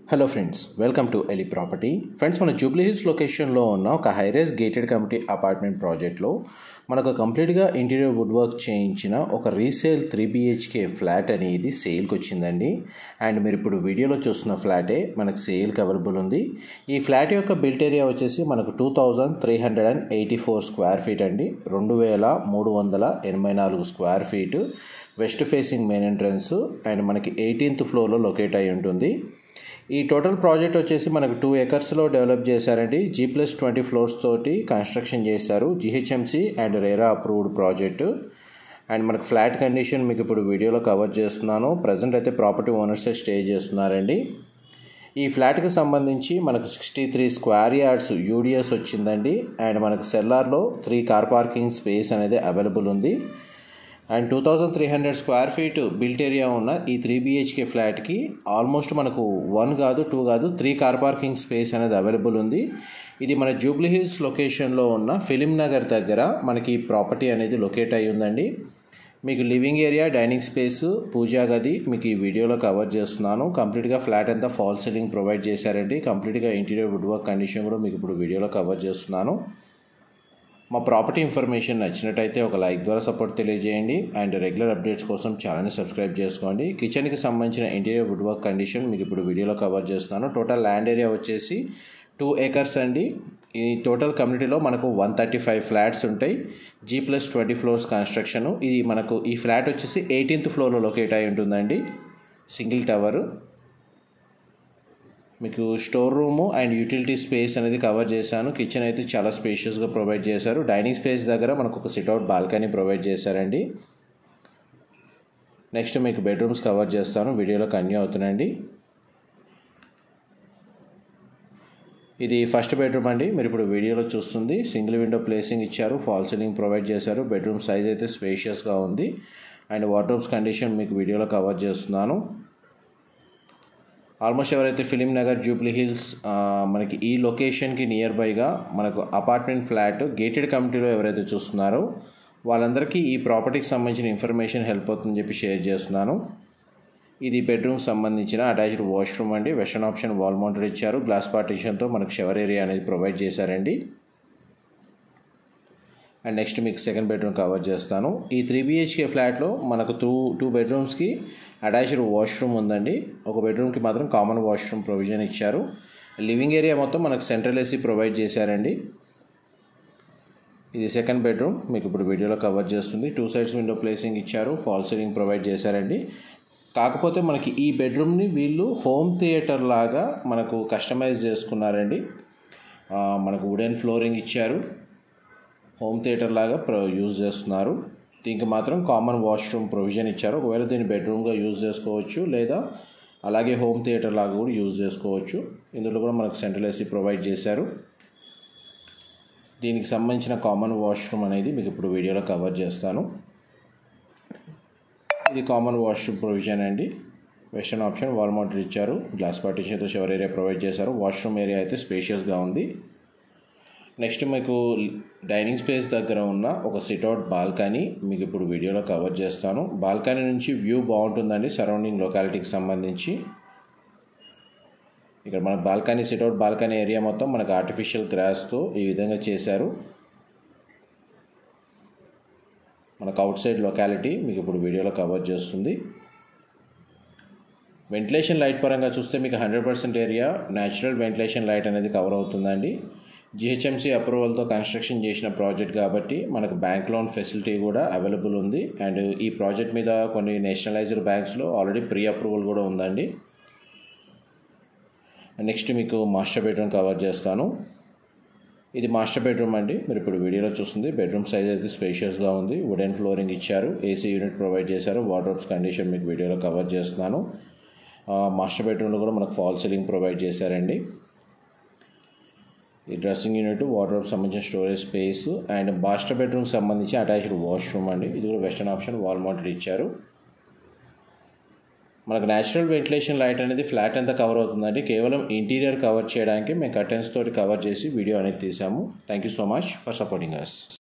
Hello friends, welcome to Eli property. Friends, మన జూబ్లీ హిల్స్ లొకేషన్లో ఉన్న ఒక హైరైజ్ గేటెడ్ కమ్యూనిటీ అపార్ట్మెంట్ ప్రాజెక్ట్లో మనకు కంప్లీట్గా ఇంటీరియర్ వుడ్ వర్క్ చేయించిన ఒక రీసేల్ 3 BHK ఫ్లాట్ అనేది సేల్కి వచ్చిందండి. అండ్ మీరు ఇప్పుడు వీడియోలో చూస్తున్న ఫ్లాటే మనకు సేల్కి అవైలబుల్ ఉంది. ఈ ఫ్లాట్ యొక్క బిల్ట్ ఏరియా వచ్చేసి మనకు 2384 స్క్వేర్ ఫీట్ అండి. 2384 square feet, west facing main entrance and మనకి 18th ఫ్లోర్లో లొకేట్ అయి ఉంటుంది. ఈ టోటల్ ప్రాజెక్ట్ వచ్చేసి మనకు 2 acresలో డెవలప్ చేశారండి. G+20 ఫ్లోర్స్ తోటి కన్స్ట్రక్షన్ చేశారు. GHMC and RERA approved project. And మనకు ఫ్లాట్ కండిషన్ మీకు ఇప్పుడు వీడియోలో కవర్ చేస్తున్నాను. ప్రజెంట్ అయితే ప్రాపర్టీ ఓనర్సే స్టే చేస్తున్నారండి. ఈ ఫ్లాట్కి సంబంధించి మనకు 63 స్క్వేర్ యార్డ్స్ UDS వచ్చిందండి. అండ్ మనకు సెల్లార్లో 3 కార్ పార్కింగ్ స్పేస్ అనేది అవైలబుల్ ఉంది. And 2300 square feet built area ఉన్న ఈ 3 BHK ఫ్లాట్కి ఆల్మోస్ట్ మనకు 1 కాదు 2 కాదు 3 కార్ పార్కింగ్ స్పేస్ అనేది అవైలబుల్ ఉంది. ఇది మన జూబ్లీ హిల్స్ లొకేషన్లో ఉన్న ఫిలిం నగర్ దగ్గర మనకి ఈ ప్రాపర్టీ అనేది లొకేట్ అయి ఉందండి. మీకు living area, dining space, puja గది మీకు ఈ వీడియోలో కవర్ చేస్తున్నాను. కంప్లీట్గా ఫ్లాట్ అంతా ఫాల్ సీలింగ్ ప్రొవైడ్ చేశారండి. కంప్లీట్గా ఇంటీరియర్ వుడ్ వర్క్ కండిషన్ కూడా మీకు ఇప్పుడు వీడియోలో కవర్ చేస్తున్నాను. మా ప్రాపర్టీ ఇన్ఫర్మేషన్ నచ్చినట్టయితే ఒక లైక్ ద్వారా సపోర్ట్ తెలియజేయండి. అండ్ రెగ్యులర్ అప్డేట్స్ కోసం ఛానల్ని సబ్స్క్రైబ్ చేసుకోండి. కిచెన్కి సంబంధించిన ఇంటీరియర్ వుడ్ వర్క్ కండిషన్ మీకు ఇప్పుడు వీడియోలో కవర్ చేస్తున్నాను. టోటల్ ల్యాండ్ ఏరియా వచ్చేసి 2 acres అండి. ఈ టోటల్ కమ్యూనిటీలో మనకు 135 ఫ్లాట్స్ ఉంటాయి. G+20 floors construction. ఇది మనకు ఈ ఫ్లాట్ వచ్చేసి 18th ఫ్లోర్లో లొకేట్ అయి ఉంటుందండి. Single tower. మీకు store room and utility space అనేది కవర్ చేశాను. కిచెన్ అయితే చాలా స్పేషియస్గా ప్రొవైడ్ చేశారు. డైనింగ్ స్పేస్ దగ్గర మనకు ఒక సిట్అవుట్ బాల్కనీ ప్రొవైడ్ చేశారండి. నెక్స్ట్ మీకు బెడ్రూమ్స్ కవర్ చేస్తాను. వీడియోలో కంటిన్యూ అవుతున్నాయండి. ఇది ఫస్ట్ బెడ్రూమ్ అండి. మీరు ఇప్పుడు వీడియోలో చూస్తుంది. సింగిల్ విండో ప్లేసింగ్ ఇచ్చారు. ఫాల్ సీలింగ్ ప్రొవైడ్ చేశారు. బెడ్రూమ్ సైజ్ అయితే స్పేషియస్గా ఉంది. అండ్ వార్డ్రోబ్స్ కండిషన్ మీకు వీడియోలో కవర్ చేస్తున్నాను. ఆల్మోస్ట్ ఎవరైతే ఫిలిం నగర్, జూబ్లీ హిల్స్ మనకి ఈ లొకేషన్కి నియర్ బైగా మనకు అపార్ట్మెంట్ ఫ్లాట్ గేటెడ్ కమ్యూనిటీలో ఎవరైతే చూస్తున్నారో వాళ్ళందరికీ ఈ ప్రాపర్టీకి సంబంధించిన ఇన్ఫర్మేషన్ హెల్ప్ అవుతుందని చెప్పి షేర్ చేస్తున్నాను. ఇది బెడ్రూమ్ సంబంధించిన అటాచ్డ్ వాష్రూమ్ అండి. వెస్టర్న్ ఆప్షన్ వాల్ మౌంటెడ్ ఇచ్చారు. గ్లాస్ పార్టీషన్తో మనకు షవర్ ఏరియా అనేది ప్రొవైడ్ చేశారండి. అండ్ నెక్స్ట్ మీకు సెకండ్ బెడ్రూమ్ కవర్ చేస్తాను. ఈ 3 BHK ఫ్లాట్లో మనకు 2 బెడ్రూమ్స్కి అటాచ్డ్ వాష్రూమ్ ఉందండి. ఒక బెడ్రూమ్కి మాత్రం కామన్ వాష్రూమ్ ప్రొవిజన్ ఇచ్చారు. లివింగ్ ఏరియా మొత్తం మనకు సెంట్రల్ AC ప్రొవైడ్ చేశారండి. ఇది సెకండ్ బెడ్రూమ్ మీకు ఇప్పుడు వీడియోలో కవర్ చేస్తుంది. 2 సైడ్స్ విండో ప్లేసింగ్ ఇచ్చారు. ఫాల్ సీలింగ్ ప్రొవైడ్ చేశారండి. కాకపోతే మనకి ఈ బెడ్రూమ్ని వీళ్ళు హోమ్ థియేటర్ లాగా మనకు కస్టమైజ్ చేసుకున్నారండి. మనకు వుడెన్ ఫ్లోరింగ్ ఇచ్చారు. హోమ్ థియేటర్ లాగా యూజ్ చేస్తున్నారు. దీనికి మాత్రం కామన్ వాష్రూమ్ ప్రొవిజన్ ఇచ్చారు. ఒకవేళ దీన్ని బెడ్రూమ్గా యూజ్ చేసుకోవచ్చు, లేదా అలాగే హోమ్ థియేటర్ లాగా కూడా యూజ్ చేసుకోవచ్చు. ఇందులో కూడా మనకు సెంట్రల్ AC ప్రొవైడ్ చేశారు. దీనికి సంబంధించిన కామన్ వాష్రూమ్ అనేది మీకు ఇప్పుడు వీడియోలో కవర్ చేస్తాను. ఇది కామన్ వాష్రూమ్ ప్రొవిజన్ అండి. వెస్టర్న్ ఆప్షన్ వాల్ మౌంటెడ్ ఇచ్చారు. గ్లాస్ పార్టీషన్తో షవర్ ఏరియా ప్రొవైడ్ చేశారు. వాష్రూమ్ ఏరియా అయితే స్పేషియస్గా ఉంది. నెక్స్ట్ మీకు డైనింగ్ స్పేస్ దగ్గర ఉన్న ఒక సిట్అవుట్ బాల్కనీ మీకు ఇప్పుడు వీడియోలో కవర్ చేస్తాను. బాల్కనీ నుంచి వ్యూ బాగుంటుందండి సరౌండింగ్ లొకాలిటీకి సంబంధించి. ఇక్కడ మన బాల్కనీ సిట్అవుట్ బాల్కనీ ఏరియా మొత్తం మనకు ఆర్టిఫిషియల్ గ్రాస్తో ఈ విధంగా చేశారు. మనకు అవుట్ సైడ్ లొకాలిటీ మీకు ఇప్పుడు వీడియోలో కవర్ చేస్తుంది. వెంటిలేషన్ లైట్ పరంగా చూస్తే మీకు 100% ఏరియా న్యాచురల్ వెంటిలేషన్ లైట్ అనేది కవర్ అవుతుందండి. GHMC అప్రూవల్తో కన్స్ట్రక్షన్ చేసిన ప్రాజెక్ట్ కాబట్టి మనకు బ్యాంక్ లోన్ ఫెసిలిటీ కూడా అవైలబుల్ ఉంది. అండ్ ఈ ప్రాజెక్ట్ మీద కొన్ని నేషనలైజ్డ్ బ్యాంక్స్లో ఆల్రెడీ ప్రీ అప్రూవల్ కూడా ఉందండి. నెక్స్ట్ మీకు మాస్టర్ బెడ్రూమ్ కవర్ చేస్తాను. ఇది మాస్టర్ బెడ్రూమ్ అండి. మీరు ఇప్పుడు వీడియోలో చూస్తుంది. బెడ్రూమ్ సైజ్ అయితే స్పేషియస్గా ఉంది. వుడెన్ ఫ్లోరింగ్ ఇచ్చారు. AC యూనిట్ ప్రొవైడ్ చేశారు. వార్డ్రోబ్స్ కండిషన్ మీకు వీడియోలో కవర్ చేస్తున్నాను. మాస్టర్ బెడ్రూమ్లో కూడా మనకు ఫాల్ సీలింగ్ ప్రొవైడ్ చేశారండి. ఈ డ్రెస్సింగ్ యూనిట్, వార్డ్రోబ్ సంబంధించిన స్టోరేజ్ స్పేస్ అండ్ మాస్టర్ బెడ్రూమ్కి సంబంధించి అటాచ్డ్ వాష్రూమ్ అండి. ఇది కూడా వెస్టర్న్ ఆప్షన్ వాల్ మౌంటెడ్ ఇచ్చారు. మనకు న్యాచురల్ వెంటిలేషన్ లైట్ అనేది ఫ్లాట్ అంతా కవర్ అవుతుందండి. కేవలం ఇంటీరియర్ కవర్ చేయడానికి మేము కర్టెన్స్ తోటి కవర్ చేసి వీడియో అనేది తీసాము. Thank you so much for supporting us.